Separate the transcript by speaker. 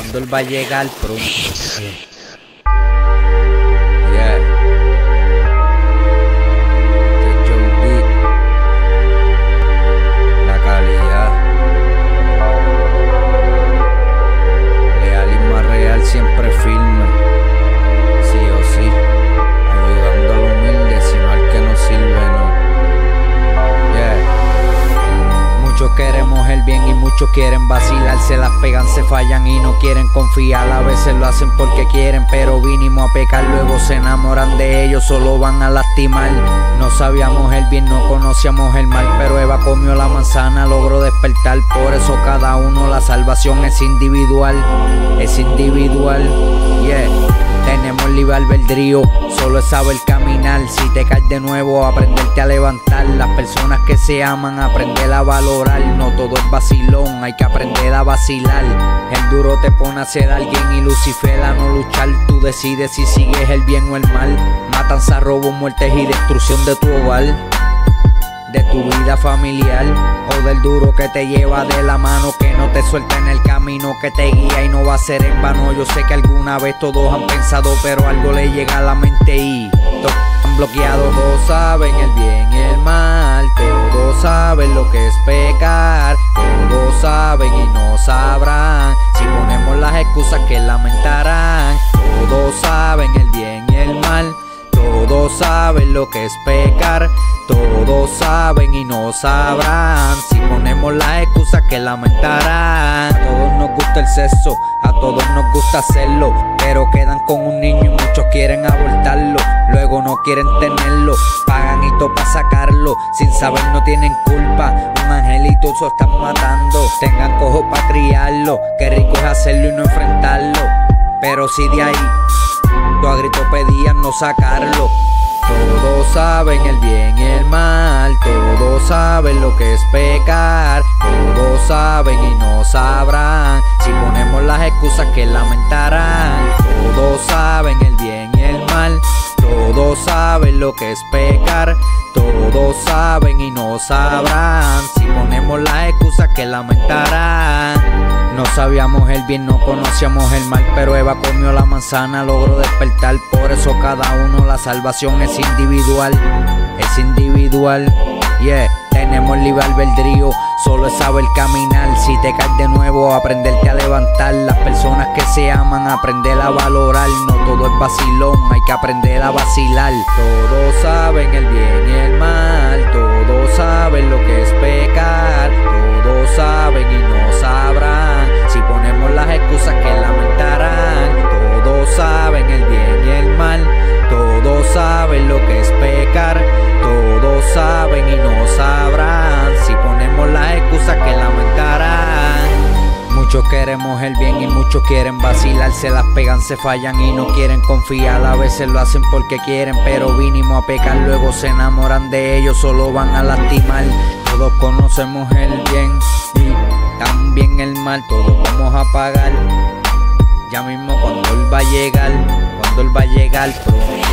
Speaker 1: Cuando él va a llegar pronto. La calidad real y más real, siempre firme, sí o sí, ayudando al humilde, sino al que no sirve, no. Muchos queremos el bien y muchos quieren vacilar, se las pegan, se fallan y no quieren confiar. A veces lo hacen porque quieren, pero vinimos a pecar, luego se enamoran de ellos, solo van a lastimar. No sabíamos el bien, no conocíamos el mal, pero Eva comió la manzana, logró despertar. Por eso cada uno, la salvación es individual, es individual, yeah. Tenemos libre albedrío, solo es saber caminar. Si te caes de nuevo, aprenderte a levantar. Las personas que se aman, aprender a valorar. No todo es vacilón, hay que aprender a vacilar. El duro te pone a ser alguien y Lucifer a no luchar. Tú decides si sigues el bien o el mal. Matanza, robo, muertes y destrucción de tu hogar, de tu vida familiar, o del duro que te lleva de la mano, que no te suelta en el camino, que te guía y no va a ser en vano. Yo sé que alguna vez todos han pensado, pero algo le llega a la mente y todos han bloqueado. Todos saben el bien y el mal, todos saben lo que es pecar, todos saben y no sabrán. Si ponemos las excusas que lamentarán. Todos saben el bien y el mal, todos saben lo que es pecar, todos saben y no sabrán. Si ponemos las excusas que lamentarán. A todos nos gusta el sexo, a todos nos gusta hacerlo, pero quedan con un niño y muchos quieren abortarlo. Luego no quieren tenerlo, pagan y todo para sacarlo. Sin saber no tienen culpa, un angelito se están matando. Tengan cojo para criarlo, qué rico es hacerlo y no enfrentarlo. Pero si de ahí tú a grito pedían no sacarlo. Todos saben el bien y el mal, todos saben lo que es pecar, todos saben y no sabrán. Si ponemos las excusas que lamentarán. Todos saben el bien y el mal, todos saben lo que es pecar, todos saben y no sabrán. Si ponemos las excusas que lamentarán. No sabíamos el bien, no conocíamos el mal, pero Eva comió la manzana, logró despertar. Por eso cada uno, la salvación es individual, es individual, yeah. Tenemos libre albedrío, solo es saber caminar. Si te caes de nuevo, aprenderte a levantar. Las personas que se aman, aprender a valorar. No todo es vacilón, hay que aprender a vacilar. Todos saben el bien y el mal, todos saben lo que es pecar, todos saben y no sabrán. Si ponemos las excusas que lamentarán. Todos saben el bien y el mal, todos saben lo que es pecar, todos saben y no sabrán. Si ponemos las excusas que lamentarán. Muchos queremos el bien y muchos quieren vacilar, se las pegan, se fallan y no quieren confiar. A veces lo hacen porque quieren, pero vinimos a pecar, luego se enamoran de ellos, solo van a lastimar. Todos conocemos el bien y también el mal, todos vamos a pagar. Ya mismo cuando él va a llegar, cuando él va a llegar pronto.